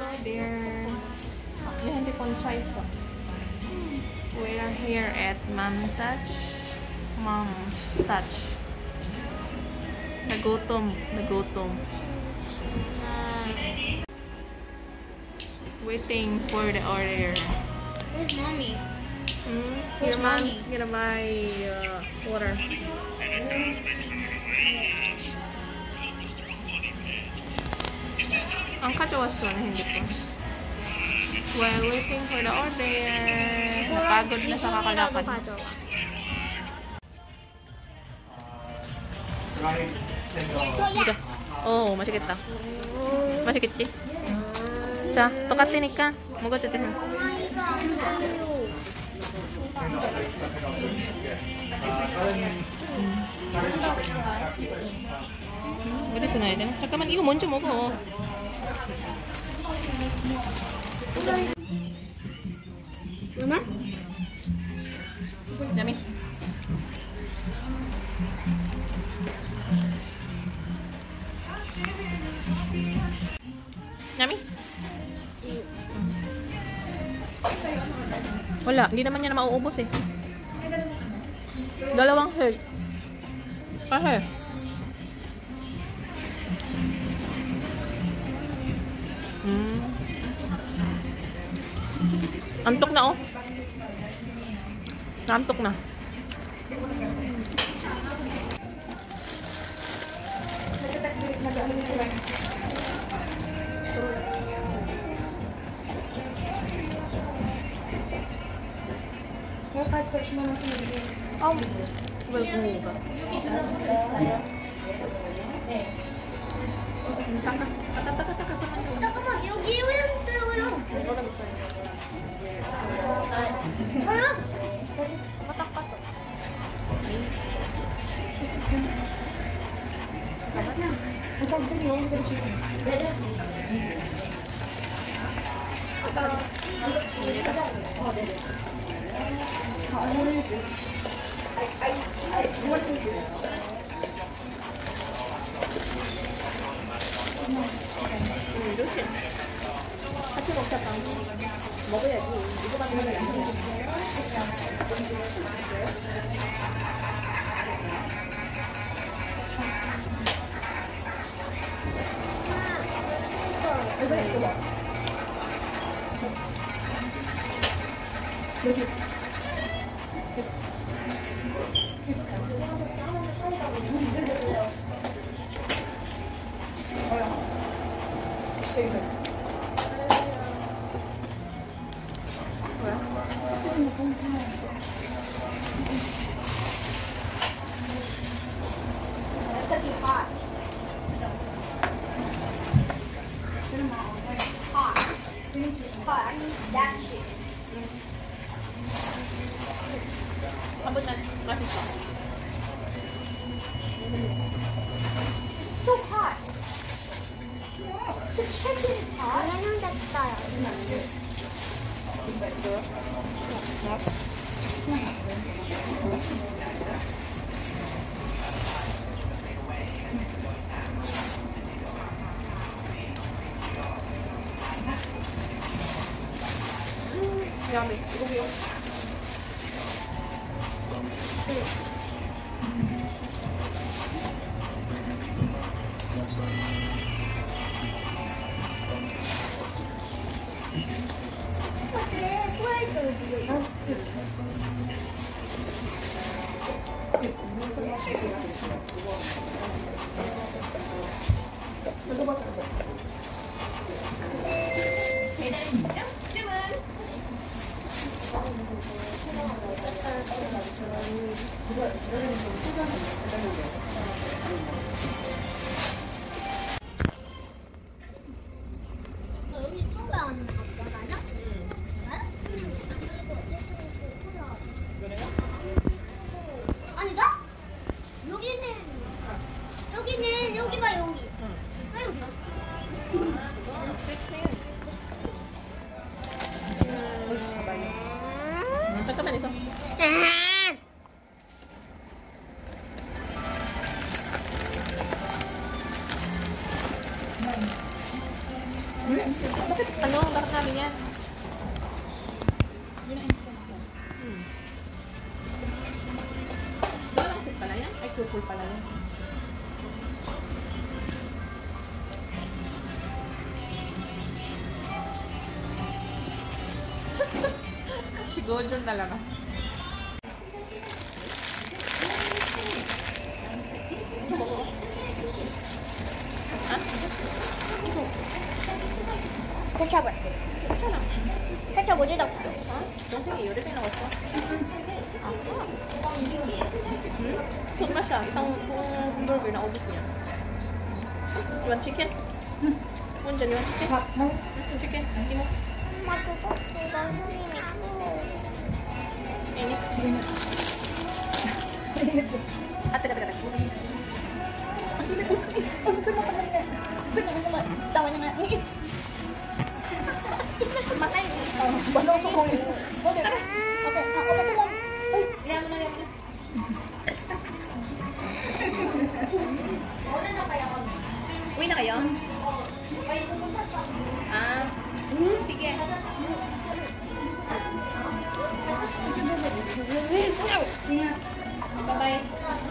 dear. Hindi concise. We are here at Mom's Touch. Nagutom. Waiting for the order. Where's mommy? Your mom's gonna buy water. Ang kajawas na hindi ko. While waiting for the order, napagod na sa kakalakad. Dito. Oh, masikit na. Masikit si. Siya, tukat tinik ka. Mugot ito. Udah sunay din. Tsaka man iyo moncho mo ko. Mama? Yummy. Yummy? Wala, hindi naman niya na mauubos eh. Dalawang head. Kasi antok na oh. Antok na. Search mo na sa video. Oh, well, ka. Taka sa mga. 잠깐만 여기 오염돼요. 뭐야? Patak-patak. 같이 먹자. 먹어야지. 이거만 먹으면 안 돼. 여기. Abot na. Masisa. It's so hot. The chicken is hot. I know that style. Yummy. Igo mo yun. 아니다? 여기는 여기가 여기. 잠깐만 있어. Ano? Bakit namin yan? Dalangsik pala yan? Ay, kupul pala yan. Si Gojon talaga. 케첩을. 괜찮아. 케첩 어디다 뿌려? 동생이 요리에 넣었어. 손맛이야. isang buong burger na ubos niya. You want chicken? Hyunjin, you want chicken? Chicken. Hindi mo. 엄마 그거 힘이 Init. Teka. Tawa niya nga. matay. Balong ko yun. Okay. Okay. Ako pa mo. Ay, Iyan mo na. Uwi na kayo? Ah, sige. Bye-bye.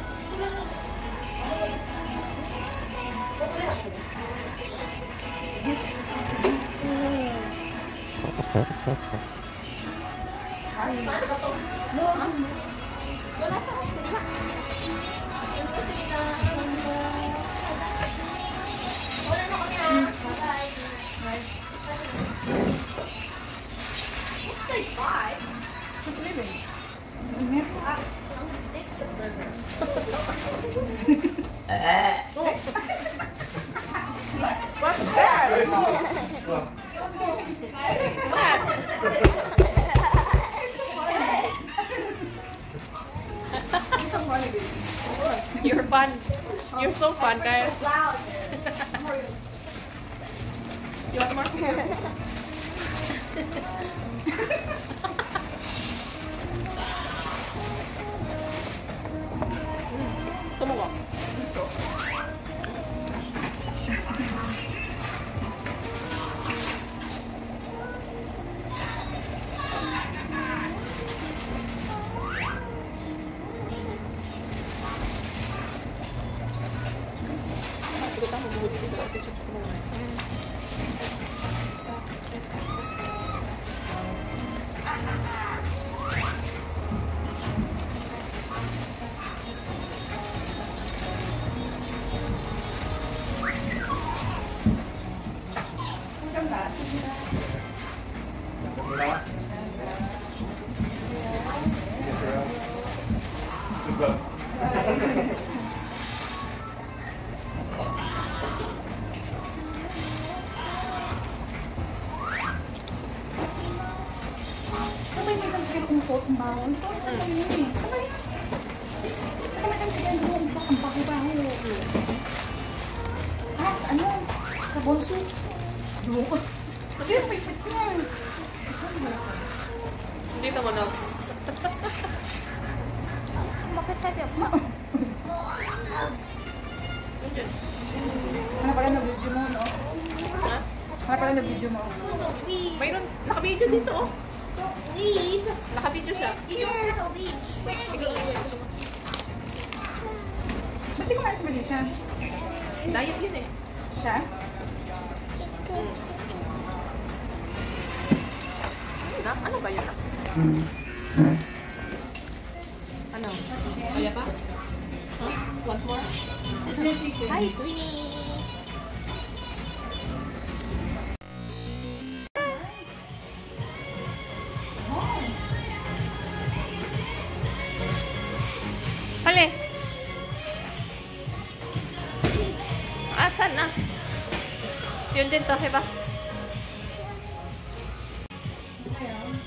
What's that? You're fun. You're so fun, guys. You want more? Tumuwa. sabay may isang sige kumukot ang bawon. Ito, sabay yun eh. Sabay kang sige ang baho-baho. Ah, ano? Sa bonso. Luko. Hindi, may fit ko yan. Dito mo daw. Bakit tayo? Ano pala na video mo, no? Ha? Ano pala na video mo? Mayroon, naka-video dito, oh. Leave. Naka-video siya. Here, leave. Ba't di ko nga ismali siya? Diet yun eh. Siya? Ano ba yun? Ano? Kaya pa? Huh? Want more? Hi, Queenie! Hali! Asan na? Hyunjin to, diba?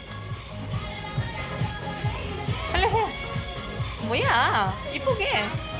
Hali, hali! 뭐야? 이쁘게!